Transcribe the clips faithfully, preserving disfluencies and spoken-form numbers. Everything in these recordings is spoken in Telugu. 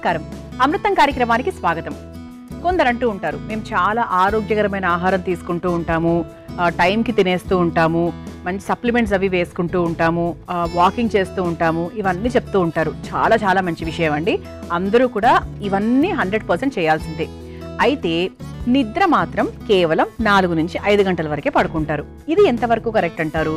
నమస్కారం. అమృతం కార్యక్రమానికి స్వాగతం. కొందరు అంటూ ఉంటారు, మేము చాలా ఆరోగ్యకరమైన ఆహారం తీసుకుంటూ ఉంటాము, టైంకి తినేస్తూ ఉంటాము, మంచి సప్లిమెంట్స్ అవి వేసుకుంటూ ఉంటాము, వాకింగ్ చేస్తూ ఉంటాము, ఇవన్నీ చెప్తూ ఉంటారు. చాలా చాలా మంచి విషయం అండి. అందరూ కూడా ఇవన్నీ హండ్రెడ్ పర్సెంట్ చేయాల్సిందే. అయితే నిద్ర మాత్రం కేవలం నాలుగు నుంచి ఐదు గంటల వరకే పడుకుంటారు. ఇది ఎంతవరకు కరెక్ట్ అంటారు?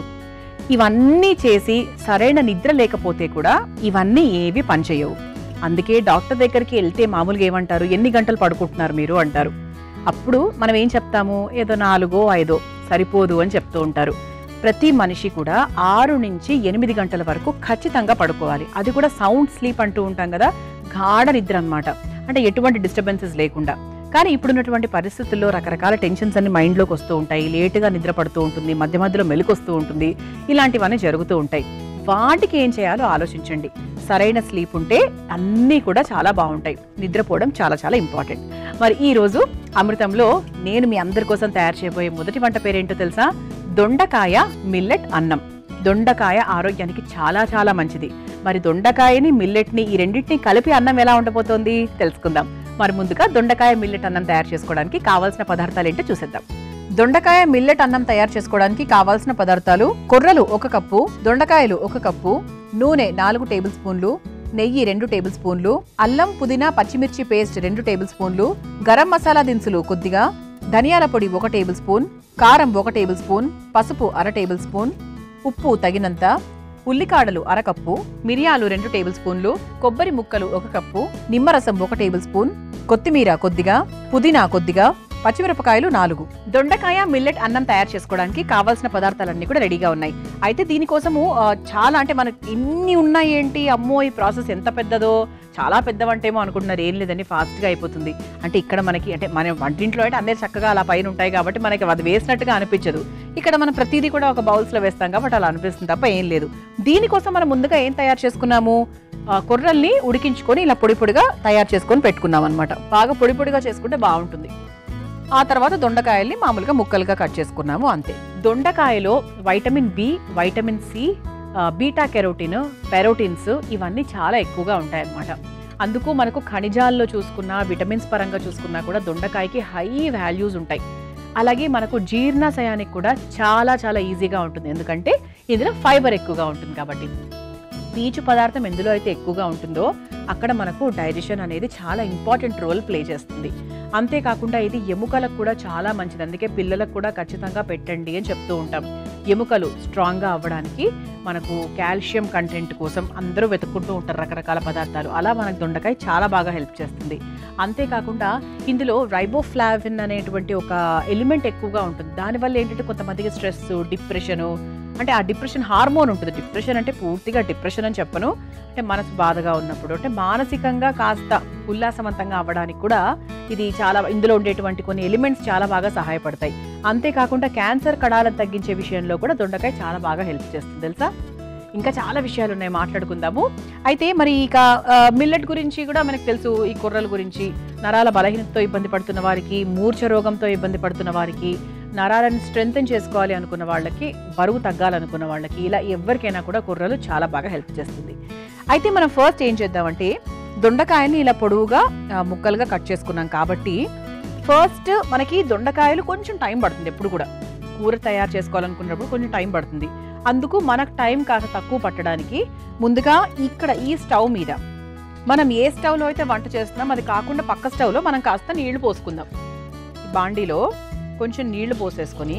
ఇవన్నీ చేసి సరైన నిద్ర లేకపోతే కూడా ఇవన్నీ ఏవి పనిచేయవు. అందుకే డాక్టర్ దగ్గరికి వెళ్తే మామూలుగా ఏమంటారు, ఎన్ని గంటలు పడుకుంటున్నారు మీరు అంటారు. అప్పుడు మనం ఏం చెప్తాము, ఏదో నాలుగో ఐదో సరిపోదు అని చెప్తూ ఉంటారు. ప్రతి మనిషి కూడా ఆరు నుంచి ఎనిమిది గంటల వరకు ఖచ్చితంగా పడుకోవాలి. అది కూడా సౌండ్ స్లీప్ అంటూ ఉంటాం కదా, గాఢ నిద్ర అన్నమాట. అంటే ఎటువంటి డిస్టర్బెన్సెస్ లేకుండా. కానీ ఇప్పుడున్నటువంటి పరిస్థితుల్లో రకరకాల టెన్షన్స్ అన్ని మైండ్లోకి వస్తూ ఉంటాయి. లేటుగా నిద్ర పడుతూ ఉంటుంది, మధ్య మధ్యలో మెలుకొస్తూ ఉంటుంది, ఇలాంటివన్నీ జరుగుతూ ఉంటాయి. వాటికి ఏం చేయాలో ఆలోచించండి. సరైన స్లీప్ ఉంటే అన్నీ కూడా చాలా బాగుంటాయి. నిద్రపోవడం చాలా చాలా ఇంపార్టెంట్. మరి ఈ రోజు అమృతంలో నేను మీ అందరి కోసం తయారు చేయబోయే మొదటి వంట పేరేంటో తెలుసా? దొండకాయ మిల్లెట్ అన్నం. దొండకాయ ఆరోగ్యానికి చాలా చాలా మంచిది. మరి దొండకాయని మిల్లెట్ని ఈ రెండింటిని కలిపి అన్నం ఎలా ఉండబోతోంది తెలుసుకుందాం. మరి ముందుగా దొండకాయ మిల్లెట్ అన్నం తయారు చేసుకోవడానికి కావాల్సిన పదార్థాలు ఏంటో చూసేద్దాం. దొండకాయ మిల్లెట్ అన్నం తయారు చేసుకోవడానికి కావాల్సిన పదార్థాలు: కొర్రలు ఒక కప్పు, దొండకాయలు ఒక కప్పు, నూనె నాలుగు టేబుల్ స్పూన్లు, నెయ్యి రెండు టేబుల్ స్పూన్లు, అల్లం పుదీనా పచ్చిమిర్చి పేస్ట్ రెండు టేబుల్ స్పూన్లు, గరం మసాలా దినుసులు కొద్దిగా, ధనియాల పొడి ఒక టేబుల్ స్పూన్, కారం ఒక టేబుల్ స్పూన్, పసుపు అర టేబుల్ స్పూన్, ఉప్పు తగినంత, ఉల్లికాడలు అరకప్పు, మిరియాలు రెండు టేబుల్ స్పూన్లు, కొబ్బరి ముక్కలు ఒక కప్పు, నిమ్మరసం ఒక టేబుల్ స్పూన్, కొత్తిమీర కొద్దిగా, పుదీనా కొద్దిగా, పచ్చిమిరపకాయలు నాలుగు. దొండకాయ మిల్లెట్ అన్నం తయారు చేసుకోవడానికి కావాల్సిన పదార్థాలన్నీ కూడా రెడీగా ఉన్నాయి. అయితే దీనికోసము చాలా అంటే మనకి ఇన్ని ఉన్నాయి ఏంటి, అమ్మో ఈ ప్రాసెస్ ఎంత పెద్దదో, చాలా పెద్దవంటేమో అనుకుంటున్నారు. ఏం లేదండి, ఫాస్ట్గా అయిపోతుంది. అంటే ఇక్కడ మనకి అంటే మన వంటింట్లో అయితే అన్నీ చక్కగా అలా పైన ఉంటాయి కాబట్టి మనకి అది వేసినట్టుగా అనిపించదు. ఇక్కడ మనం ప్రతిదీ కూడా ఒక బౌల్స్లో వేస్తాం కాబట్టి అలా అనిపిస్తుంది తప్ప ఏం లేదు. దీనికోసం మనం ముందుగా ఏం తయారు చేసుకున్నాము, కొర్రల్ని ఉడికించుకొని ఇలా పొడి పొడిగా తయారు చేసుకొని పెట్టుకున్నాం అనమాట. బాగా పొడి పొడిగా చేసుకుంటే బాగుంటుంది. ఆ తర్వాత దొండకాయల్ని మామూలుగా ముక్కలుగా కట్ చేసుకున్నాము, అంతే. దొండకాయలో vitamin B, vitamin C, beta carotene, పెరోటిన్స్ ఇవన్నీ చాలా ఎక్కువగా ఉంటాయన్నమాట. అందుకు మనకు ఖనిజాల్లో చూసుకున్నా, విటమిన్స్ పరంగా చూసుకున్నా కూడా దొండకాయకి హై వాల్యూస్ ఉంటాయి. అలాగే మనకు జీర్ణాశయానికి కూడా చాలా చాలా ఈజీగా ఉంటుంది, ఎందుకంటే ఇందులో ఫైబర్ ఎక్కువగా ఉంటుంది కాబట్టి. పీచు పదార్థం ఎందులో అయితే ఎక్కువగా ఉంటుందో అక్కడ మనకు డైజెషన్ అనేది చాలా ఇంపార్టెంట్ రోల్ ప్లే చేస్తుంది. అంతేకాకుండా ఇది ఎముకలకు కూడా చాలా మంచిది. అందుకే పిల్లలకు కూడా ఖచ్చితంగా పెట్టండి అని చెప్తూ ఉంటాం. ఎముకలు స్ట్రాంగ్గా అవ్వడానికి మనకు కాల్షియం కంటెంట్ కోసం అందరూ వెతుక్కుంటూ ఉంటారు రకరకాల పదార్థాలు. అలా మనకు దొండకాయ చాలా బాగా హెల్ప్ చేస్తుంది. అంతేకాకుండా ఇందులో రైబోఫ్లావిన్ అనేటువంటి ఒక ఎలిమెంట్ ఎక్కువగా ఉంటుంది. దానివల్ల ఏంటంటే కొంతమందికి స్ట్రెస్, డిప్రెషను, అంటే ఆ డిప్రెషన్ హార్మోన్ ఉంటుంది. డిప్రెషన్ అంటే పూర్తిగా డిప్రెషన్ అని చెప్పను, అంటే మనసు బాధగా ఉన్నప్పుడు, అంటే మానసికంగా కాస్త ఉల్లాసవంతంగా అవ్వడానికి కూడా ఇది చాలా, ఇందులో ఉండేటువంటి కొన్ని ఎలిమెంట్స్ చాలా బాగా సహాయపడతాయి. అంతేకాకుండా క్యాన్సర్ కణాలను తగ్గించే విషయంలో కూడా దొండకాయ చాలా బాగా హెల్ప్ చేస్తుంది తెలుసా. ఇంకా చాలా విషయాలు ఉన్నాయి, మాట్లాడుకుందాము. అయితే మరి ఇక మిల్లెట్ గురించి కూడా మనకు తెలుసు. ఈ కొర్రల గురించి నరాల బలహీనతతో ఇబ్బంది పడుతున్న వారికి, మూర్ఛ రోగంతో ఇబ్బంది పడుతున్న వారికి, నరాలను స్ట్రెంథెన్ చేసుకోవాలి అనుకున్న వాళ్ళకి, బరువు తగ్గాలనుకున్న వాళ్ళకి, ఇలా ఎవరికైనా కూడా కొర్రలు చాలా బాగా హెల్ప్ చేస్తుంది. అయితే మనం ఫస్ట్ ఏం చేద్దామంటే, దొండకాయని ఇలా పొడవుగా ముక్కలుగా కట్ చేసుకున్నాం కాబట్టి ఫస్ట్ మనకి దొండకాయలు కొంచెం టైం పడుతుంది. ఎప్పుడు కూడా కూర తయారు చేసుకోవాలనుకున్నప్పుడు కొంచెం టైం పడుతుంది. అందుకు మనకు టైం కాస్త తక్కువ పట్టడానికి ముందుగా ఇక్కడ ఈ స్టవ్ మీద, మనం ఏ స్టవ్లో అయితే వంట చేస్తున్నాం అది కాకుండా పక్క స్టవ్లో మనం కాస్త నీళ్లు పోసుకుందాం. బాండీలో కొంచెం నీళ్లు పోసేసుకొని,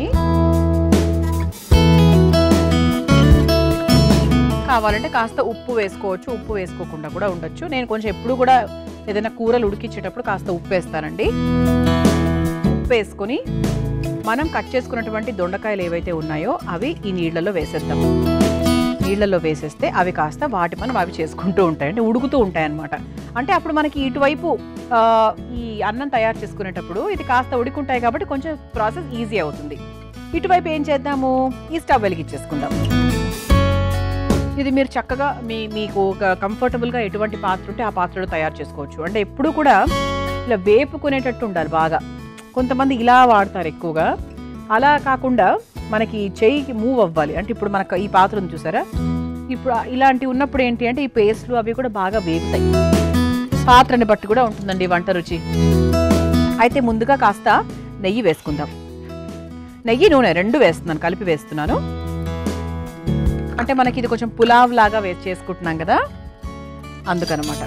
కావాలంటే కాస్త ఉప్పు వేసుకోవచ్చు, ఉప్పు వేసుకోకుండా కూడా ఉండొచ్చు. నేను కొంచెం ఎప్పుడు కూడా ఏదైనా కూరలు ఉడికించేటప్పుడు కాస్త ఉప్పు వేస్తానండి. ఉప్పు వేసుకొని మనం కట్ చేసుకున్నటువంటి దొండకాయలు ఏవైతే ఉన్నాయో అవి ఈ నీళ్లలో వేసేద్దాం. నీళ్లలో వేసేస్తే అవి కాస్త వాటి మనం అవి చేసుకుంటూ ఉంటాయి, అంటే ఉడుకుతూ ఉంటాయి అన్నమాట. అంటే అప్పుడు మనకి ఇటువైపు ఈ అన్నం తయారు చేసుకునేటప్పుడు ఇది కాస్త ఉడికుంటాయి కాబట్టి కొంచెం ప్రాసెస్ ఈజీ అవుతుంది. ఇటువైపు ఏం చేద్దాము, ఈ స్టవ్ వెలిగించేసుకుందాం. ఇది మీరు చక్కగా మీ మీకు కంఫర్టబుల్గా ఎటువంటి పాత్ర ఉంటే ఆ పాత్రలో తయారు చేసుకోవచ్చు. అంటే ఎప్పుడు కూడా ఇలా వేపుకునేటట్టు ఉండాలి బాగా. కొంతమంది ఇలా వాడతారు ఎక్కువగా, అలా కాకుండా మనకి చెయ్యికి మూవ్ అవ్వాలి. అంటే ఇప్పుడు మనకు ఈ పాత్ర ఉంది చూసారా, ఇప్పుడు ఇలాంటివి ఉన్నప్పుడు ఏంటి అంటే ఈ పేస్ట్లు అవి కూడా బాగా వేగుతాయి. పాత్రని బట్టి కూడా ఉంటుందండి వంట రుచి. అయితే ముందుగా కాస్త నెయ్యి వేసుకుందాం. నెయ్యి నూనె రెండు వేస్తున్నాను, కలిపి వేస్తున్నాను. అంటే మనకి ఇది కొంచెం పులావ్ లాగా వేసి చేసుకుంటున్నాం కదా, అందుకనమాట.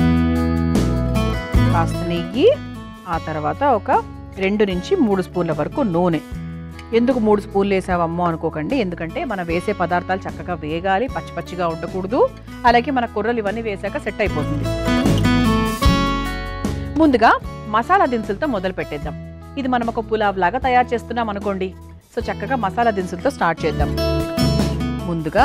కాస్త నెయ్యి, ఆ తర్వాత ఒక రెండు నుంచి మూడు స్పూన్ల వరకు నూనె. ఎందుకు మూడు స్పూన్లు వేసావమ్మో అనుకోకండి, ఎందుకంటే మనం వేసే పదార్థాలు చక్కగా వేగాలి, పచ్చి పచ్చిగా ఉండకూడదు. అలాగే మన కూరలు ఇవన్నీ వేసాక సెట్ అయిపోతుంది. ముందుగా మసాలా దినుసులతో మొదలు పెట్టేద్దాం. ఇది మనం ఒక పులావ్ లాగా తయారు చేస్తున్నాం అనుకోండి. సో చక్కగా మసాలా దినుసులతో స్టార్ట్ చేద్దాం. ముందుగా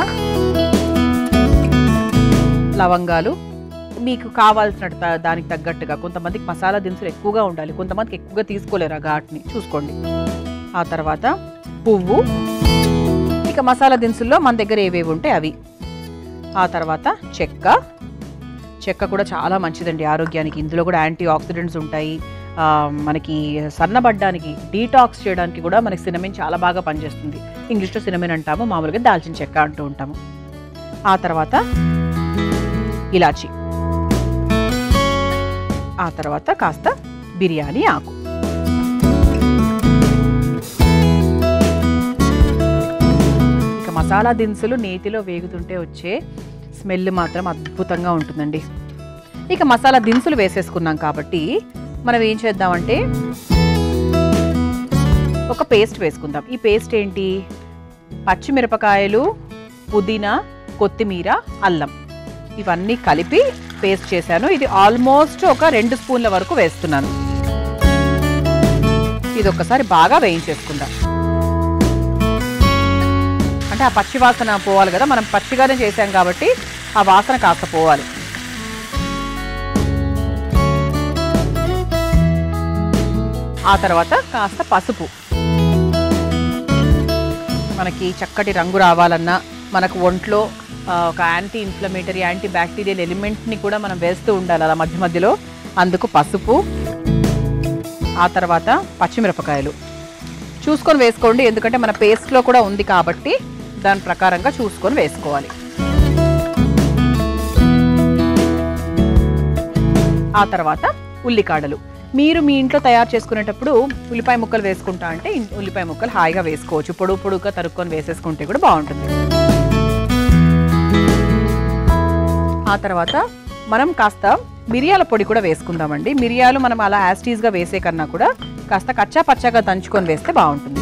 లవంగాలు, మీకు కావాల్సిన దానికి తగ్గట్టుగా. కొంతమందికి మసాలా దినుసులు ఎక్కువగా ఉండాలి, కొంతమందికి ఎక్కువగా తీసుకోలేరు, ఆ ఘాట్ని చూసుకోండి. ఆ తర్వాత పువ్వు, ఇక మసాలా దినుసుల్లో మన దగ్గర ఏవేవి ఉంటే అవి. ఆ తర్వాత చెక్క. చెక్క కూడా చాలా మంచిదండి ఆరోగ్యానికి. ఇందులో కూడా యాంటీ ఆక్సిడెంట్స్ ఉంటాయి. మనకి సన్నబడ్డానికి, డీటాక్స్ చేయడానికి కూడా మనకి సినమిన్ చాలా బాగా పనిచేస్తుంది. ఇంగ్లీష్లో సినమిన్ అంటాము, మామూలుగా దాల్చిన చెక్క అంటూ ఉంటాము. ఆ తర్వాత ఇలాచి, ఆ తర్వాత కాస్త బిర్యానీ ఆకు. ఇక మసాలా దినుసులు నేతిలో వేగుతుంటే వచ్చే స్మెల్ మాత్రం అద్భుతంగా ఉంటుందండి. ఇక మసాలా దినుసులు వేసేసుకున్నాం కాబట్టి మనం ఏం చేద్దామంటే ఒక పేస్ట్ వేసుకుందాం. ఈ పేస్ట్ ఏంటి? పచ్చిమిరపకాయలు, పుదీనా, కొత్తిమీర, అల్లం ఇవన్నీ కలిపి పేస్ట్ చేశాను. ఇది ఆల్మోస్ట్ ఒక రెండు స్పూన్ల వరకు వేస్తున్నాను. ఇది ఒక్కసారి బాగా వేయించేసుకుందాం. అంటే ఆ పచ్చి వాసన పోవాలి కదా, మనం పచ్చిగానే చేసాం కాబట్టి ఆ వాసన కాస్త పోవాలి. ఆ తర్వాత కాస్త పసుపు. మనకి చక్కటి రంగు రావాలన్నా, మనకు ఒంట్లో ఒక యాంటీ ఇన్ఫ్లమేటరీ, యాంటీ బ్యాక్టీరియల్ ఎలిమెంట్ని కూడా మనం వేస్తూ ఉండాలి అలా మధ్య మధ్యలో. అందుకు పసుపు, ఆ తర్వాత పచ్చిమిరపకాయలు చూసుకొని వేసుకోండి, ఎందుకంటే మన పేస్ట్లో కూడా ఉంది కాబట్టి దాని ప్రకారంగా చూసుకొని వేసుకోవాలి. ఆ తర్వాత ఉల్లికాడలు. మీరు మీ ఇంట్లో తయారు చేసుకునేటప్పుడు ఉల్లిపాయ ముక్కలు వేసుకుంటా అంటే ఉల్లిపాయ ముక్కలు హాయిగా వేసుకోవచ్చు, పొడుగు పొడుగుగా తరుక్కొని వేసేసుకుంటే కూడా బాగుంటుంది. ఆ తర్వాత మనం కాస్త మిరియాల పొడి కూడా వేసుకుందామండి. మిరియాలు మనం అలా యాస్టీస్గా వేసే కన్నా కూడా కాస్త కచ్చా పచ్చాగా దంచుకొని వేస్తే బాగుంటుంది.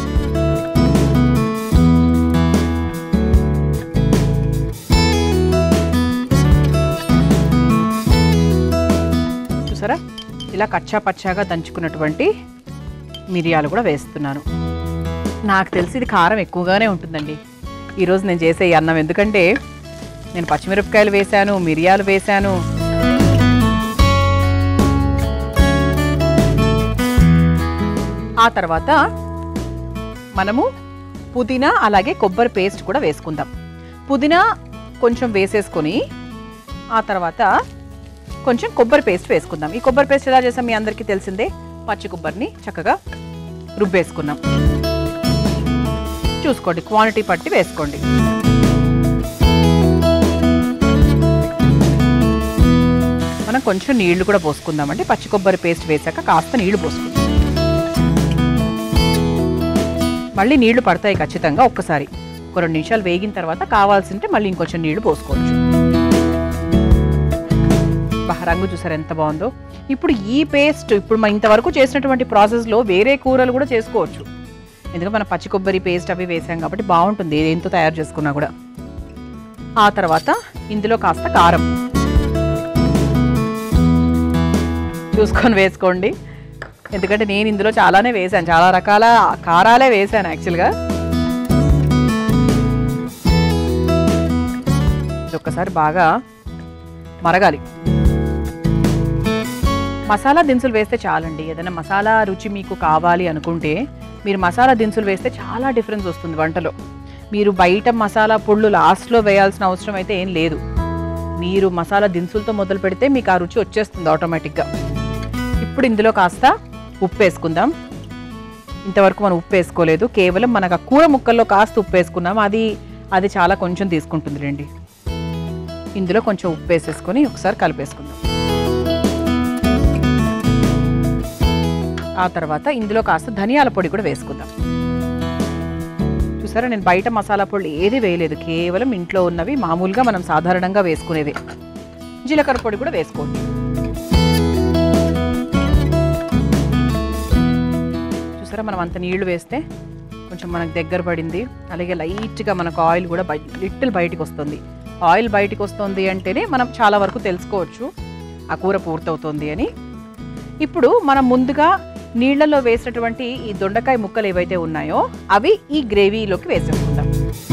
చూసారా, ఇలా కచ్చా పచ్చాగా దంచుకున్నటువంటి మిరియాలు కూడా వేస్తున్నాను. నాకు తెలిసి ఇది కారం ఎక్కువగానే ఉంటుందండి ఈరోజు నేను చేసే ఈ అన్నం, ఎందుకంటే నేను పచ్చిమిరపకాయలు వేశాను, మిరియాలు వేశాను. ఆ తర్వాత మనము పుదీనా అలాగే కొబ్బరి పేస్ట్ కూడా వేసుకుందాం. పుదీనా కొంచెం వేసేసుకొని ఆ తర్వాత కొంచెం కొబ్బరి పేస్ట్ వేసుకుందాం. ఈ కొబ్బరి పేస్ట్ ఎలా చేసాం మీ అందరికీ తెలిసిందే. పచ్చి కొబ్బరిని చక్కగా రుబ్బేసుకున్నాం. చూసుకోండి, క్వాంటిటీ పట్టి వేసుకోండి. మనం కొంచెం నీళ్లు కూడా పోసుకుందామండి. పచ్చి కొబ్బరి పేస్ట్ వేసాక కాస్త నీళ్లు పోసుకుందాం. మళ్ళీ నీళ్లు పడతాయి ఖచ్చితంగా. ఒక్కసారి ఒక రెండు నిమిషాలు వేగిన తర్వాత కావాల్సింటే మళ్ళీ ఇంకొంచెం నీళ్లు పోసుకోవచ్చు. బాగా రంగు చూసారు ఎంత బాగుందో. ఇప్పుడు ఈ పేస్ట్ ఇప్పుడు మనం ఇంతవరకు చేసినటువంటి ప్రాసెస్లో వేరే కూరలు కూడా చేసుకోవచ్చు, ఎందుకంటే మనం పచ్చి కొబ్బరి పేస్ట్ అవి వేసాం కాబట్టి బాగుంటుంది ఏంతో తయారు చేసుకున్నా కూడా. ఆ తర్వాత ఇందులో కాస్త కారం చూసుకొని వేసుకోండి, ఎందుకంటే నేను ఇందులో చాలానే వేసాను, చాలా రకాల కారాలే వేసాను యాక్చువల్గా. ఇది ఒక్కసారి బాగా మరగాలి. మసాలా దినుసులు వేస్తే చాలండి. ఏదైనా మసాలా రుచి మీకు కావాలి అనుకుంటే మీరు మసాలా దినుసులు వేస్తే చాలా డిఫరెన్స్ వస్తుంది వంటలో. మీరు బయట మసాలా పొళ్ళు లాస్ట్లో వేయాల్సిన అవసరం అయితే ఏం లేదు. మీరు మసాలా దినుసులతో మొదలు పెడితే మీకు ఆ రుచి వచ్చేస్తుంది ఆటోమేటిక్గా. ఇప్పుడు ఇందులో కాస్త ఉప్పు వేసుకుందాం. ఇంతవరకు మనం ఉప్పు వేసుకోలేదు, కేవలం మనకు ఆ కూర ముక్కల్లో కాస్త ఉప్పు వేసుకున్నాం. అది అది చాలా కొంచెం తీసుకుంటుంది రండి. ఇందులో కొంచెం ఉప్పు వేసేసుకొని ఒకసారి కలిపేసుకుందాం. ఆ తర్వాత ఇందులో కాస్త ధనియాల పొడి కూడా వేసుకుందాం. చూసారా, నేను బయట మసాలా పొడి ఏది వేయలేదు, కేవలం ఇంట్లో ఉన్నవి మామూలుగా మనం సాధారణంగా వేసుకునేది. జీలకర్ర పొడి కూడా వేసుకోవచ్చు. చూసారా, మనం అంత నీళ్లు వేస్తే కొంచెం మనకు దగ్గర పడింది. అలాగే లైట్గా మనకు ఆయిల్ కూడా బయ లిటిల్ బయటికి వస్తుంది. ఆయిల్ బయటికి వస్తుంది అంటేనే మనం చాలా వరకు తెలుసుకోవచ్చు ఆ కూర పూర్తవుతుంది అని. ఇప్పుడు మనం ముందుగా నీళ్లలో వేసినటువంటి ఈ దొండకాయ ముక్కలు ఏవైతే ఉన్నాయో అవి ఈ గ్రేవీలోకి వేసేసుకుందాం.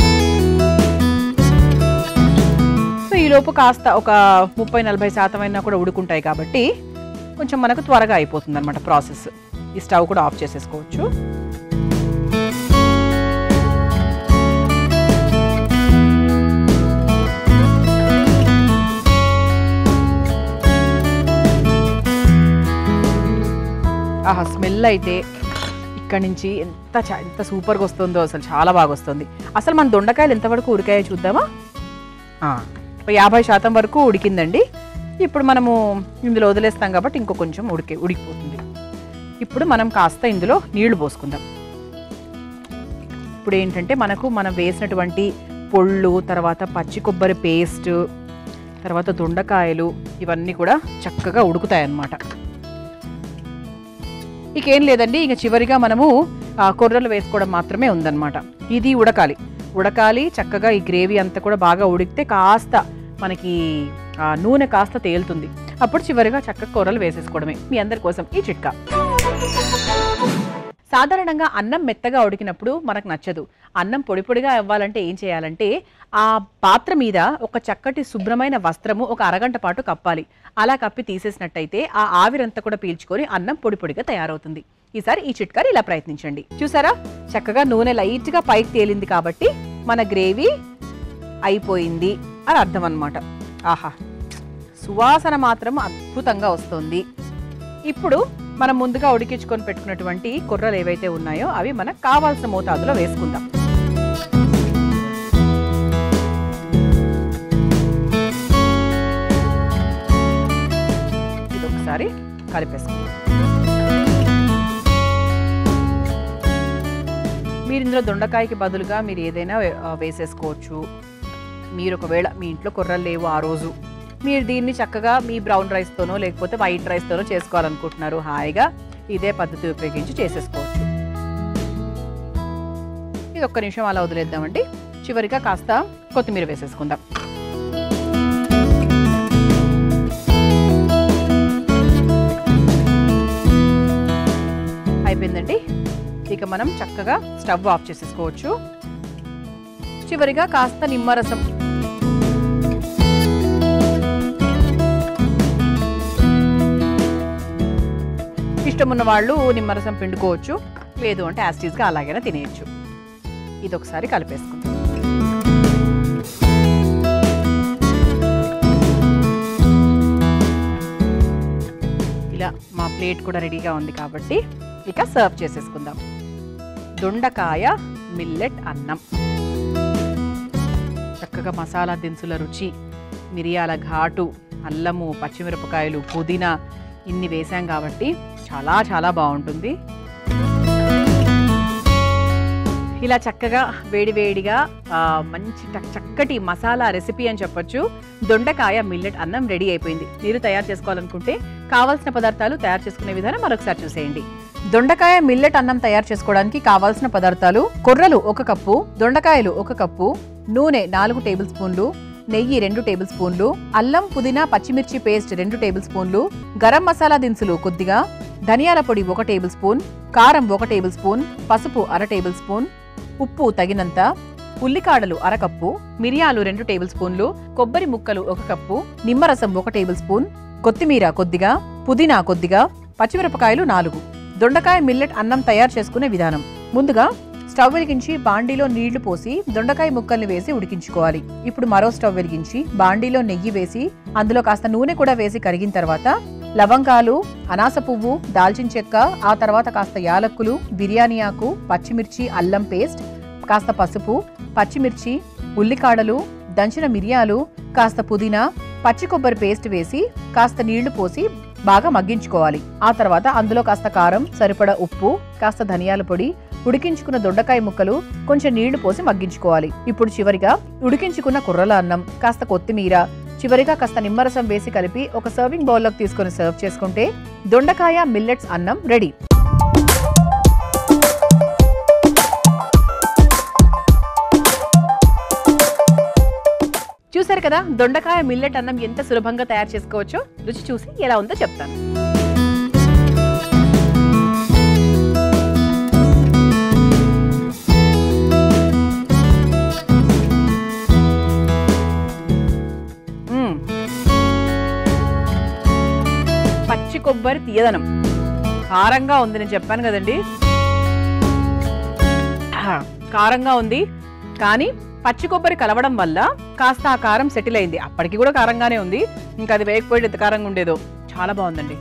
సో ఈలోపు కాస్త ఒక ముప్పై నలభై శాతం అయినా కూడా ఉడుకుంటాయి కాబట్టి కొంచెం మనకు త్వరగా అయిపోతుంది అనమాట ప్రాసెస్. ఈ స్టవ్ కూడా ఆఫ్ చేసేసుకోవచ్చు. ఆహా, స్మెల్ అయితే ఇక్కడి నుంచి ఎంత ఎంత సూపర్గా వస్తుందో, అసలు చాలా బాగా వస్తుంది. అసలు మన దొండకాయలు ఎంతవరకు ఉడికాయో చూద్దామా. యాభై శాతం వరకు ఉడికిందండి. ఇప్పుడు మనము ఇందులో వదిలేస్తాం కాబట్టి ఇంకో కొంచెం ఉడికి ఉడికిపోతుంది. ఇప్పుడు మనం కాస్త ఇందులో నీళ్లు పోసుకుందాం. ఇప్పుడు ఏంటంటే మనకు మనం వేసినటువంటి పొళ్ళు, తర్వాత పచ్చి కొబ్బరి పేస్ట్, తర్వాత దొండకాయలు ఇవన్నీ కూడా చక్కగా ఉడుకుతాయి అన్నమాట. ఇకేం లేదండి, ఇక చివరిగా మనము కొర్రలు వేసుకోవడం మాత్రమే ఉందన్నమాట. ఇది ఉడకాలి ఉడకాలి చక్కగా. ఈ గ్రేవీ అంతా కూడా బాగా ఉడికితే కాస్త మనకి నూనె కాస్త తేలుతుంది. అప్పుడు చివరిగా చక్కగా కొర్రలు వేసేసుకోవడమే. మీ అందరి కోసం ఈ చిట్కా. సాధారణంగా అన్నం మెత్తగా ఉడికినప్పుడు మనకు నచ్చదు. అన్నం పొడి పొడిగా అవ్వాలంటే ఏం చేయాలంటే ఆ పాత్ర మీద ఒక చక్కటి శుభ్రమైన వస్త్రము ఒక అరగంట పాటు కప్పాలి. అలా కప్పి తీసేసినట్టయితే ఆ ఆవిరంతా కూడా పీల్చుకొని అన్నం పొడి పొడిగా తయారవుతుంది. ఈసారి ఈ చిట్కాని ఇలా ప్రయత్నించండి. చూసారా, చక్కగా నూనె లైట్గా పైకి తేలింది కాబట్టి మన గ్రేవీ అయిపోయింది అని అర్థం అన్నమాట. ఆహా, సువాసన మాత్రం అద్భుతంగా వస్తుంది. ఇప్పుడు మనం ముందుగా ఉడికించుకొని పెట్టుకున్నటువంటి కొర్రలు ఏవైతే ఉన్నాయో అవి మనకు కావాల్సిన మోతాదులో వేసుకుందాం. ఇది ఒకసారి కలిపేసుకుందాం. మీరు ఇందులో దొండకాయకి బదులుగా మీరు ఏదైనా వేసేసుకోవచ్చు. మీరు ఒకవేళ మీ ఇంట్లో కొర్రలు లేవు ఆ రోజు, మీరు దీన్ని చక్కగా మీ బ్రౌన్ రైస్తోనో లేకపోతే వైట్ రైస్తోనో చేసుకోవాలనుకుంటున్నారు, హాయిగా ఇదే పద్ధతి ఉపయోగించి చేసేసుకోవచ్చు. ఇది ఒక్క నిమిషం అలా వదిలేద్దామండి. చివరిగా కాస్త కొత్తిమీర వేసేసుకుందాం. అయిపోయిందండి. ఇక మనం చక్కగా స్టవ్ ఆఫ్ చేసేసుకోవచ్చు. చివరిగా కాస్త నిమ్మరసం, ఇష్టం ఉన్న వాళ్ళు నిమ్మరసం పిండుకోవచ్చు, లేదు అంటే యాస్టీస్గా అలాగైనా తినేయచ్చు. ఇది ఒకసారి కలిపేసుకుందాం. ఇలా మా ప్లేట్ కూడా రెడీగా ఉంది కాబట్టి ఇక సర్వ్ చేసేసుకుందాం. దొండకాయ మిల్లెట్ అన్నం. చక్కగా మసాలా దినుసుల రుచి, మిరియాల ఘాటు, అల్లము, పచ్చిమిరపకాయలు, పుదీనా ఇన్ని వేసాం కాబట్టి చాలా చాలా బాగుంటుంది. ఇలా చక్కగా వేడివేడిగా మంచి చక్కటి మసాలా రెసిపీ అని చెప్పొచ్చు. దొండకాయ మిల్లెట్ అన్నం రెడీ అయిపోయింది. మీరు తయారు చేసుకోవాలనుకుంటే కావాల్సిన పదార్థాలు తయారు చేసుకునే విధానం మరొకసారి చూసేయండి. దొండకాయ మిల్లెట్ అన్నం తయారు చేసుకోవడానికి కావాల్సిన పదార్థాలు: కొర్రలు ఒక కప్పు, దొండకాయలు ఒక కప్పు, నూనె నాలుగు టేబుల్ స్పూన్లు, నెయ్యి రెండు టేబుల్ స్పూన్లు, అల్లం పుదీనా పచ్చిమిర్చి పేస్ట్ రెండు టేబుల్ స్పూన్లు, గరం మసాలా దినుసులు కొద్దిగా, ధనియాల పొడి ఒక టేబుల్ స్పూన్, కారం ఒక టేబుల్ స్పూన్, పసుపు అర టేబుల్ స్పూన్, ఉప్పు తగినంత, ఉల్లికాడలు అరకప్పు, మిరియాలు రెండు టేబుల్ స్పూన్లు, కొబ్బరి ముక్కలు ఒక కప్పు, నిమ్మరసం ఒక టేబుల్ స్పూన్, కొత్తిమీర కొద్దిగా, పుదీనా కొద్దిగా, పచ్చిమిరపకాయలు నాలుగు. దొండకాయ మిల్లెట్ అన్నం తయారు చేసుకునే విధానం: ముందుగా స్టవ్ వెలిగించి బాండీలో నీళ్లు పోసి దొండకాయ ముక్కల్ని వేసి ఉడికించుకోవాలి. ఇప్పుడు మరో స్టవ్ వెలిగించి బాండీలో నెయ్యి వేసి అందులో కాస్త నూనె కూడా వేసి కరిగిన తర్వాత లవంగాలు, అనాస పువ్వు, దాల్చిన చెక్క, ఆ తర్వాత కాస్త యాలక్కులు, బిర్యానీ ఆకు, పచ్చిమిర్చి, అల్లం పేస్ట్, కాస్త పసుపు, పచ్చిమిర్చి, ఉల్లికాడలు, దంచిన మిరియాలు, కాస్త పుదీనా, పచ్చి కొబ్బరి పేస్ట్ వేసి కాస్త నీళ్లు పోసి బాగా మగ్గించుకోవాలి. ఆ తర్వాత అందులో కాస్త కారం, సరిపడా ఉప్పు, కాస్త ధనియాల పొడి, ఉడికించుకున్న దొండకాయ ముక్కలు, కొంచెం నీళ్లు పోసి మగ్గించుకోవాలి. ఇప్పుడు చివరిగా ఉడికించుకున్న కుర్రల అన్నం, కాస్త కొత్తిమీర, చివరిగా కాస్త నిమ్మరసం వేసి కలిపి ఒక సర్వింగ్ బౌల్లోకి తీసుకొని సర్వ్ చేసుకుంటే దొండకాయ మిల్లెట్స్ అన్నం రెడీ. చూసారు కదా దొండకాయ మిల్లెట్ అన్నం ఎంత సులభంగా తయారు చేసుకోవచ్చో. రుచి చూసి ఎలా ఉందో చెప్తాను. పచ్చి కొబ్బరి తీయదనం, కారంగా ఉంది. నేను చెప్పాను కదండి కారంగా ఉంది, కానీ పచ్చి కొబ్బరి కలవడం వల్ల కాస్త ఆ కారం సెటిల్ అయింది. అప్పటికి కూడా కారంగానే ఉంది, ఇంకా అది వేయకపోయి ఎంత కారంగా ఉండేదో. చాలా బాగుందండి,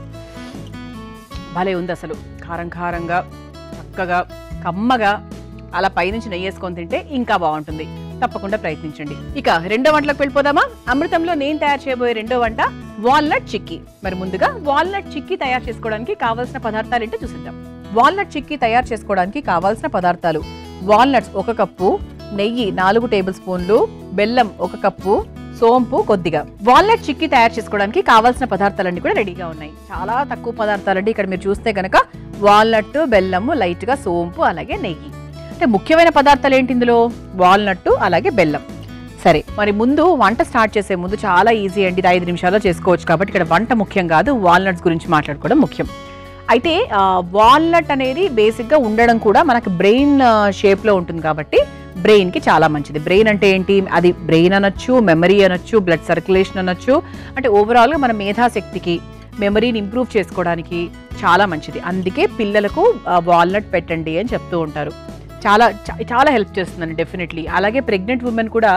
భలే ఉంది అసలు. కారం కారంగా చక్కగా కమ్మగా అలా పైనుంచి నెయ్యి వేసుకొని తింటే ఇంకా బాగుంటుంది. తప్పకుండా ప్రయత్నించండి. ఇక రెండో వంటలకు వెళ్ళిపోదామా? అమృతంలో నేను తయారు చేయబోయే రెండో వంట వాల్నట్ చిక్కీ. మరి ముందుగా వాల్నట్ చిక్కీ తయారు చేసుకోవడానికి కావాల్సిన పదార్థాలు ఏంటో చూసిద్దాం. వాల్నట్ చిక్కీ తయారు చేసుకోవడానికి కావాల్సిన పదార్థాలు: వాల్నట్స్ ఒక కప్పు, నెయ్యి నాలుగు టేబుల్ స్పూన్లు, బెల్లం ఒక కప్పు, సోంపు కొద్దిగా. వాల్నట్ చిక్కీ తయారు చేసుకోవడానికి కావాల్సిన పదార్థాలన్నీ కూడా రెడీగా ఉన్నాయి. చాలా తక్కువ పదార్థాలండి. ఇక్కడ మీరు చూస్తే కనుక వాల్నట్, బెల్లము, లైట్ గా సోంపు, అలాగే నెయ్యి. అంటే ముఖ్యమైన పదార్థాలు ఏంటి ఇందులో? వాల్నట్ అలాగే బెల్లం. సరే, మరి ముందు వంట స్టార్ట్ చేసే ముందు చాలా ఈజీ అండి, ఐదు నిమిషాల్లో చేసుకోవచ్చు. కాబట్టి ఇక్కడ వంట ముఖ్యం కాదు, వాల్నట్స్ గురించి మాట్లాడుకోవడం ముఖ్యం. అయితే వాల్నట్ అనేది బేసిక్గా ఉండడం కూడా మనకు బ్రెయిన్ షేప్లో ఉంటుంది కాబట్టి బ్రెయిన్కి చాలా మంచిది. బ్రెయిన్ అంటే ఏంటి? అది బ్రెయిన్ అనొచ్చు, మెమరీ అనొచ్చు, బ్లడ్ సర్క్యులేషన్ అనొచ్చు. అంటే ఓవరాల్గా మన మేధాశక్తికి, మెమరీని ఇంప్రూవ్ చేసుకోవడానికి చాలా మంచిది. అందుకే పిల్లలకు వాల్నట్ పెట్టండి అని చెప్తూ ఉంటారు. చాలా చాలా హెల్ప్ చేస్తుందండి డెఫినెట్లీ. అలాగే ప్రెగ్నెంట్ ఉమెన్ కూడా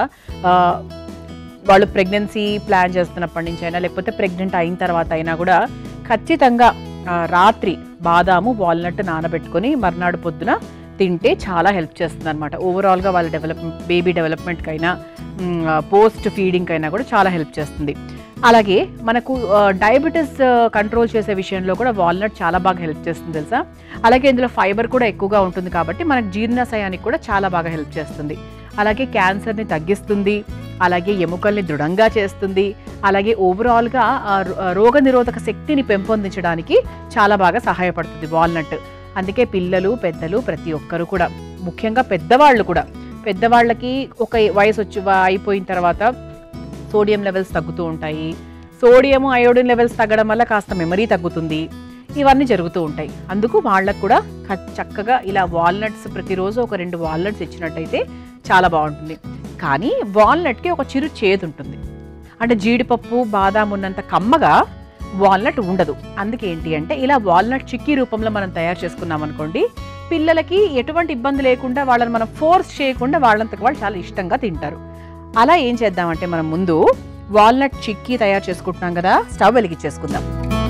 వాళ్ళు ప్రెగ్నెన్సీ ప్లాన్ చేస్తున్నప్పటి నుంచి అయినా లేకపోతే ప్రెగ్నెంట్ అయిన తర్వాత అయినా కూడా ఖచ్చితంగా రాత్రి బాదాము, వాల్నట్ నానబెట్టుకొని మర్నాడు పొద్దున తింటే చాలా హెల్ప్ చేస్తుంది అనమాట. ఓవరాల్గా వాళ్ళ డెవలప్మెంట్, బేబీ డెవలప్మెంట్కైనా పోస్ట్ ఫీడింగ్కైనా కూడా చాలా హెల్ప్ చేస్తుంది. అలాగే మనకు డయాబెటీస్ కంట్రోల్ చేసే విషయంలో కూడా వాల్నట్ చాలా బాగా హెల్ప్ చేస్తుంది తెలుసా. అలాగే ఇందులో ఫైబర్ కూడా ఎక్కువగా ఉంటుంది కాబట్టి మనకు జీర్ణాశయానికి కూడా చాలా బాగా హెల్ప్ చేస్తుంది. అలాగే క్యాన్సర్ని తగ్గిస్తుంది, అలాగే ఎముకల్ని దృఢంగా చేస్తుంది, అలాగే ఓవరాల్గా రోగ నిరోధక శక్తిని పెంపొందించడానికి చాలా బాగా సహాయపడుతుంది వాల్నట్. అందుకే పిల్లలు, పెద్దలు ప్రతి ఒక్కరు కూడా, ముఖ్యంగా పెద్దవాళ్ళు కూడా, పెద్దవాళ్ళకి ఒక వయసు వచ్చి అయిపోయిన తర్వాత సోడియం లెవెల్స్ తగ్గుతూ ఉంటాయి. సోడియం, అయోడిన్ లెవెల్స్ తగ్గడం వల్ల కాస్త మెమరీ తగ్గుతుంది. ఇవన్నీ జరుగుతూ ఉంటాయి. అందుకు వాళ్ళకు కూడా చక్కగా ఇలా వాల్నట్స్ ప్రతిరోజు ఒక రెండు వాల్నట్స్ ఇచ్చినట్టయితే చాలా బాగుంటుంది. కానీ వాల్నట్కి ఒక చిరు చేదు ఉంటుంది. అంటే జీడిపప్పు, బాదాం ఉన్నంత కమ్మగా వాల్నట్ ఉండదు. అందుకే ఏంటి అంటే ఇలా వాల్నట్ చిక్కీ రూపంలో మనం తయారు చేసుకున్నాం అనుకోండి, పిల్లలకి ఎటువంటి ఇబ్బంది లేకుండా వాళ్ళని మనం ఫోర్స్ చేయకుండా వాళ్ళంతకు వాళ్ళు చాలా ఇష్టంగా తింటారు. అలా ఏం చేద్దామంటే మనం ముందు వాల్నట్ చిక్కీ తయారు చేసుకుంటున్నాం కదా, స్టవ్ వెలిగించేసుకుందాం.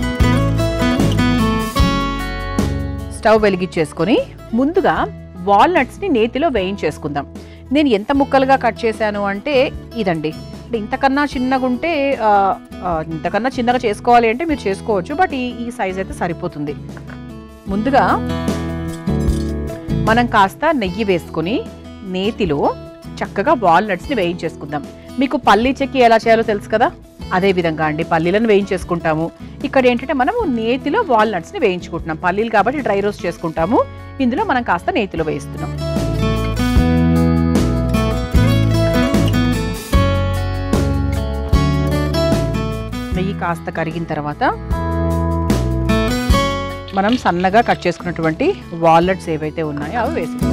స్టవ్ వెలిగించేసుకొని ముందుగా వాల్నట్స్ని నేతిలో వేయించేసుకుందాం. నేను ఎంత ముక్కలుగా కట్ చేశాను అంటే ఇదండి. ఇంతకన్నా చిన్నగా ఉంటే ఇంతకన్నా చిన్నగా చేసుకోవాలి అంటే మీరు చేసుకోవచ్చు, బట్ ఈ ఈ సైజ్ అయితే సరిపోతుంది. ముందుగా మనం కాస్త నెయ్యి వేసుకొని నేతిలో చక్కగా వాల్నట్స్ని వేయించేసుకుందాం. మీకు పల్లీ చెక్కి ఎలా చేయాలో తెలుసు కదా, అదే విధంగా అండి పల్లీలను వేయించేసుకుంటాము. ఇక్కడ ఏంటంటే మనము నేతిలో వాల్నట్స్ని వేయించుకుంటున్నాం. పల్లీలు కాబట్టి డ్రై రోస్ట్ చేసుకుంటాము, ఇందులో మనం కాస్త నేతిలో వేయిస్తున్నాం. నెయ్యి కాస్త కరిగిన తర్వాత మనం సన్నగా కట్ చేసుకున్నటువంటి వాల్నట్స్ ఏవైతే ఉన్నాయో అవి వేసుకుంటాం.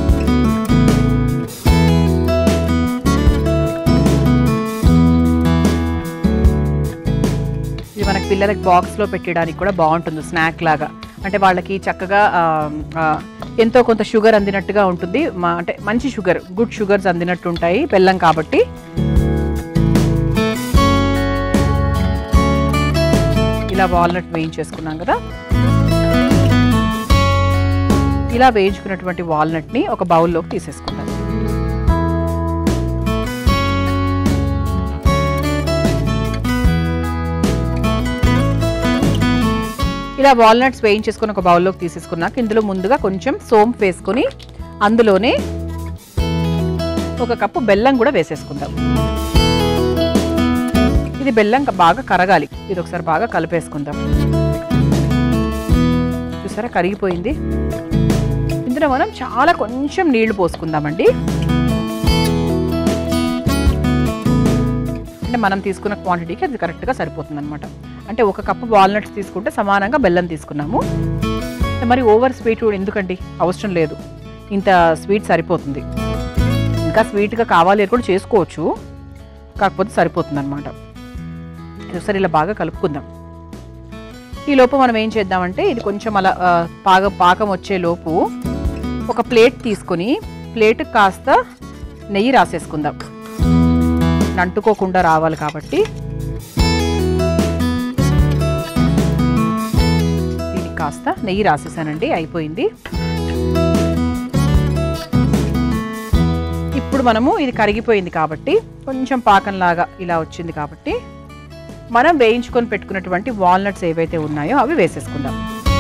ఇది మనకి పిల్లలకి బాక్స్లో పెట్టడానికి కూడా బాగుంటుంది, స్నాక్ లాగా. అంటే వాళ్ళకి చక్కగా ఎంతో కొంత షుగర్ అందినట్టుగా ఉంటుంది. అంటే మంచి షుగర్, గుడ్ షుగర్స్ అందినట్టు ఉంటాయి బెల్లం కాబట్టి. ఇలా వాల్నట్ వేయించేసుకున్నాం కదా, ఇలా వేయించుకున్నటువంటి వాల్నట్ని ఒక బౌల్లోకి తీసేసుకుంటాం. ఇలా వాల్నట్స్ వేయించేసుకొని ఒక బౌల్లోకి తీసేసుకున్నాక ఇందులో ముందుగా కొంచెం సోంపు వేసుకొని అందులోనే ఒక కప్పు బెల్లం కూడా వేసేసుకుందాం. ఇది బెల్లం బాగా కరగాలి. ఇది ఒకసారి బాగా కలిపేసుకుందాం. చూసారా కరిగిపోయింది. ఇందులో మనం చాలా కొంచెం నీళ్లు పోసుకుందామండి. అంటే మనం తీసుకున్న క్వాంటిటీకి అది కరెక్ట్గా సరిపోతుంది అనమాట. అంటే ఒక కప్పు వాల్నట్స్ తీసుకుంటే సమానంగా బెల్లం తీసుకున్నాము. మరి ఓవర్ స్వీట్ ఎందుకండి, అవసరం లేదు, ఇంత స్వీట్ సరిపోతుంది. ఇంకా స్వీట్గా కావాలి అని కూడా చేసుకోవచ్చు, కాకపోతే సరిపోతుంది అనమాట. ఒకసారి ఇలా బాగా కలుపుకుందాం. ఈ లోపు మనం ఏం చేద్దామంటే ఇది కొంచెం అలా పాక పాకం వచ్చే లోపు ఒక ప్లేట్ తీసుకొని ప్లేట్ కాస్త నెయ్యి రాసేసుకుందాం. అంటుకోకుండా రావాలి కాబట్టి దీనికి కాస్త నెయ్యి రాసేసానండి. అయిపోయింది. ఇప్పుడు మనము ఇది కరిగిపోయింది కాబట్టి కొంచెం పాకంలాగా ఇలా వచ్చింది కాబట్టి మనం వేయించుకొని పెట్టుకున్నటువంటి వాల్నట్స్ ఏవైతే ఉన్నాయో అవి వేసేసుకుందాం.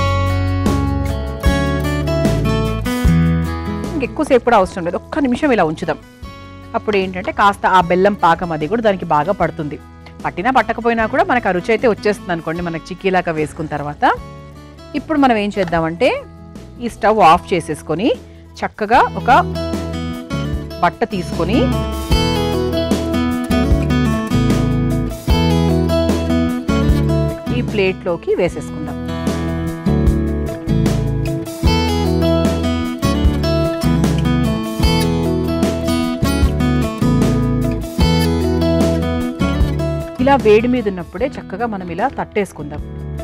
ఇంకెక్కువసేపు కూడా అవసరం లేదు, ఒక్క నిమిషం ఇలా ఉంచుదాం. అప్పుడు ఏంటంటే కాస్త ఆ బెల్లం పాకం అది కూడా దానికి బాగా పడుతుంది. పట్టినా పట్టకపోయినా కూడా మనకు ఆ రుచి అయితే వచ్చేస్తుంది అనుకోండి మనకు చిక్కీలాగా వేసుకున్న తర్వాత. ఇప్పుడు మనం ఏం చేద్దామంటే ఈ స్టవ్ ఆఫ్ చేసేసుకొని చక్కగా ఒక బట్ట తీసుకొని ఈ ప్లేట్లోకి వేసేసుకుందాం. ఇలా వేడి మీద ఉన్నప్పుడే చక్కగా మనం ఇలా తట్టేసుకుందాం.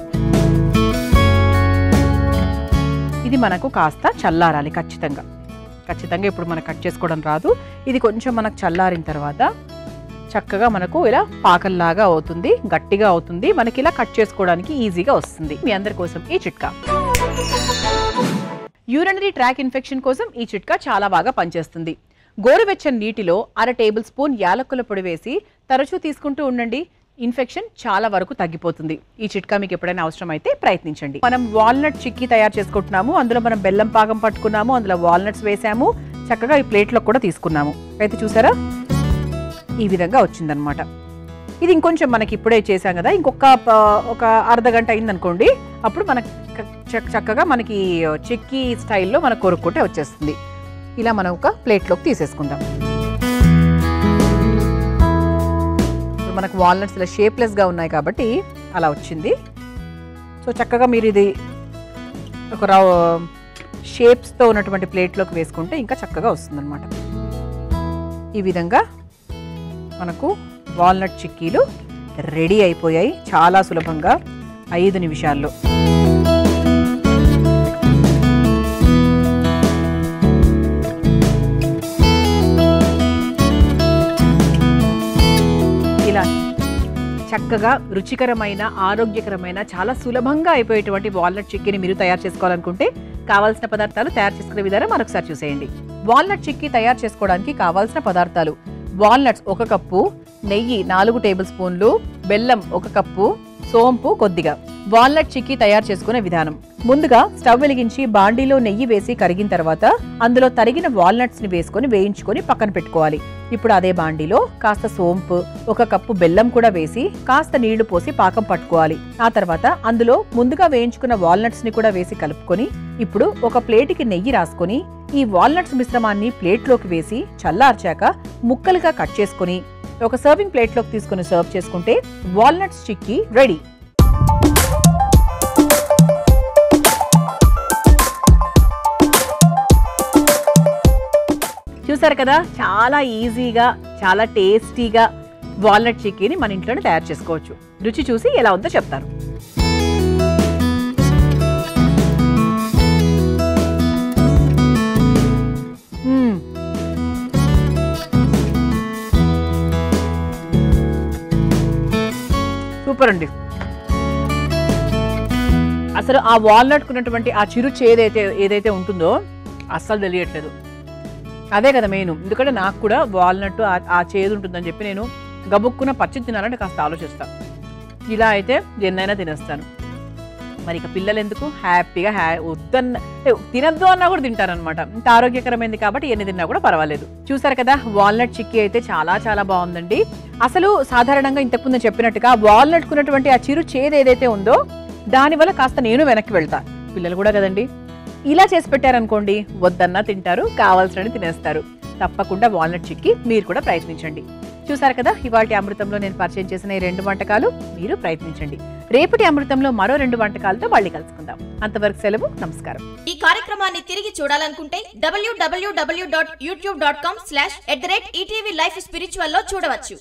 ఇది మనకు కాస్త చల్లారాలి ఖచ్చితంగా. ఖచ్చితంగా ఇప్పుడు మనకు కట్ చేసుకోవడం రాదు. ఇది కొంచెం మనకు చల్లారిన తర్వాత చక్కగా మనకు ఇలా పాకల్లాగా అవుతుంది, గట్టిగా అవుతుంది. మనకి ఇలా కట్ చేసుకోవడానికి ఈజీగా వస్తుంది. మీ అందరి కోసం ఈ చిట్కా. యూరినరీ ట్రాక్ ఇన్ఫెక్షన్ కోసం ఈ చిట్కా చాలా బాగా పనిచేస్తుంది. గోరువెచ్చని నీటిలో అర టేబుల్ స్పూన్ యాలకుల పొడి వేసి తరచూ తీసుకుంటూ ఉండండి. ఇన్ఫెక్షన్ చాలా వరకు తగ్గిపోతుంది. ఈ చిట్కా మీకు ఎప్పుడైనా అవసరం అయితే ప్రయత్నించండి. మనం వాల్నట్ చిక్కీ తయారు చేసుకుంటున్నాము. అందులో మనం బెల్లం పాకం పట్టుకున్నాము, అందులో వాల్నట్స్ వేసాము, చక్కగా ఈ ప్లేట్లో కూడా తీసుకున్నాము. అయితే చూసారా ఈ విధంగా వచ్చిందనమాట. ఇది ఇంకొంచెం మనకి ఇప్పుడే చేసాం కదా, ఇంకొక ఒక అర్ధ గంట అయిందనుకోండి, అప్పుడు మనకి చక్కగా మనకి చిక్కీ స్టైల్లో మనకు కొరుక్కుంటే వచ్చేస్తుంది. ఇలా మనం ఒక ప్లేట్లోకి తీసేసుకుందాం. ఇప్పుడు మనకు వాల్నట్స్ ఇలా షేప్లెస్గా ఉన్నాయి కాబట్టి అలా వచ్చింది. సో చక్కగా మీరు ఇది ఒక రౌ షేప్స్తో ఉన్నటువంటి ప్లేట్లోకి వేసుకుంటే ఇంకా చక్కగా వస్తుందన్నమాట. ఈ విధంగా మనకు వాల్నట్ చిక్కీలు రెడీ అయిపోయాయి చాలా సులభంగా ఐదు నిమిషాల్లో. ఇలా చక్కగా రుచికరమైన ఆరోగ్యకరమైన చాలా సులభంగా అయిపోయేటువంటి వాల్నట్ చిక్కీని మీరు తయారు చేసుకోవాలనుకుంటే కావాల్సిన పదార్థాలు తయారు చేసుకునే విధానం మరొకసారి చూసేయండి. వాల్నట్ చిక్కీ తయారు చేసుకోవడానికి కావాల్సిన పదార్థాలు: వాల్నట్స్ ఒక కప్పు, నెయ్యి నాలుగు టేబుల్ స్పూన్లు, బెల్లం ఒక కప్పు, సోంపు కొద్దిగా. వాల్నట్ చిక్కీ తయారు చేసుకునే విధానం: ముందుగా స్టవ్ వెలిగించి బాండీలో నెయ్యి వేసి కరిగిన తర్వాత అందులో తరిగిన వాల్నట్స్ ని వేసుకొని వేయించుకొని పక్కన పెట్టుకోవాలి. ఇప్పుడు అదే బాండీలో కాస్త సోంపు, ఒక కప్పు బెల్లం కూడా వేసి కాస్త నీళ్లు పోసి పాకం పట్టుకోవాలి. ఆ తర్వాత అందులో ముందుగా వేయించుకున్న వాల్నట్స్ ని కూడా వేసి కలుపుకొని ఇప్పుడు ఒక ప్లేట్కి నెయ్యి రాసుకొని ఈ వాల్నట్స్ మిశ్రమాన్ని ప్లేట్లోకి వేసి చల్లార్చాక ముక్కలుగా కట్ చేసుకుని ఒక సర్వింగ్ ప్లేట్లోకి తీసుకుని సర్వ్ చేసుకుంటే వాల్నట్స్ చిక్కీ రెడీ. చూసారు కదా, చాలా ఈజీగా చాలా టేస్టీగా వాల్నట్ చిక్కీని మన ఇంట్లోనే తయారు చేసుకోవచ్చు. రుచి చూసి ఎలా ఉందో చెప్తాను. సూపర్ అండి. అసలు ఆ వాల్నట్ ఉన్నటువంటి ఆ చిరు చేదైతే ఏదైతే ఉంటుందో అస్సలు తెలియట్లేదు. అదే కదా మెయిన్. ఎందుకంటే నాకు కూడా వాల్నట్ ఆ చేదు ఉంటుందని చెప్పి నేను గబుక్కున పచ్చి తినాలంటే కాస్త ఆలోచిస్తాను. ఇలా అయితే ఎన్నైనా తినేస్తాను. మరి ఇక పిల్లలు ఎందుకు హ్యాపీగా హ్యా వద్దన్న తినద్దు అన్నా కూడా తింటారనమాట. ఇంత ఆరోగ్యకరమైంది కాబట్టి ఎన్ని తిన్నా కూడా పర్వాలేదు. చూసారు కదా, వాల్నట్ చిక్కీ అయితే చాలా చాలా బాగుందండి. అసలు సాధారణంగా ఇంతకుముందు చెప్పినట్టుగా వాల్నట్ కున్నటువంటి ఆ చిరు చేదు ఏదైతే ఉందో దానివల్ల కాస్త నేను వెనక్కి వెళ్తా, పిల్లలు కూడా కదండి. ఇలా చేసి పెట్టారనుకోండి వద్దన్నా తింటారు, కావాల్సినవి తినేస్తారు. తప్పకుండా వాల్నట్ చిక్కీ మీరు కూడా ప్రయత్నించండి. చూసారు కదా, ఇవాళ అమృతంలో నేను పరిచయం చేసిన ఈ రెండు వంటకాలు మీరు ప్రయత్నించండి. రేపటి అమృతంలో మరో రెండు వంటకాలతో మళ్ళీ కలుసుకుందాం. అంతవరకు సెలవు, నమస్కారం. ఈ కార్యక్రమాన్ని తిరిగి చూడాలనుకుంటే W W W dot YouTube dot com slash at the rate ETV life spiritual లో చూడవచ్చు.